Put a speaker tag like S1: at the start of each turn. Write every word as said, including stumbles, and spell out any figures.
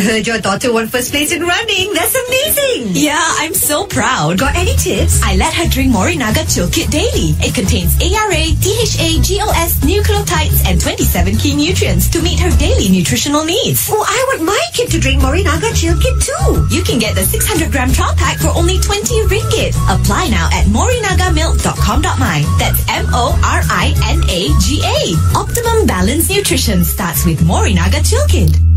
S1: heard your daughter won first place in running. That's amazing.
S2: Yeah, I'm so proud.
S1: Got any tips?
S2: I let her drink Morinaga Chil-Kid daily. It contains A R A, D H A, G O S, nucleotides, and twenty-seven key nutrients to meet her daily nutritional needs.
S1: Oh, I want my kid to drink Morinaga Chil-Kid too.
S2: You can get the six hundred gram trial pack for only twenty ringgit. Apply now at morinaga milk dot com dot my. That's M O R I N A G A. Optimum Balanced Nutrition starts with Morinaga Chil-Kid.